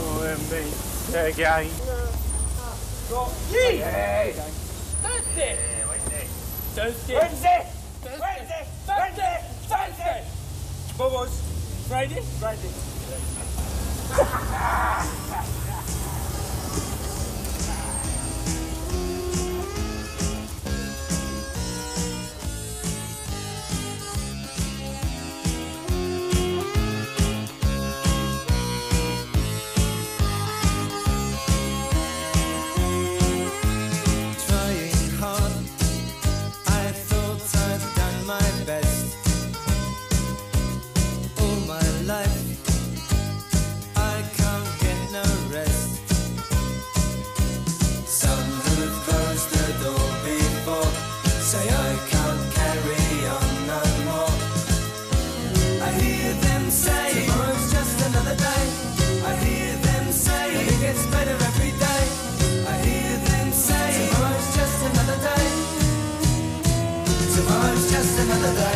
Again. Thursday. Wednesday. What was? Friday? Tomorrow's just another day.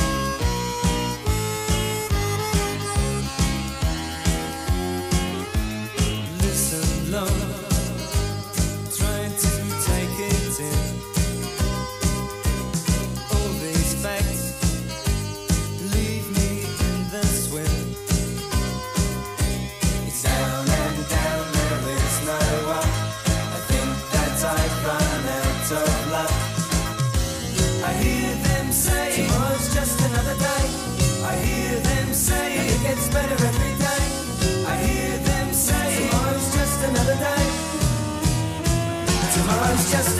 Listen, love, trying to take it in. All these facts leave me in the swim. It's down and down, there is no up. I think that I've run out of luck. I hear them say tomorrow's just another day. I hear them say it gets better every day. I hear them say tomorrow's just another day. Tomorrow's just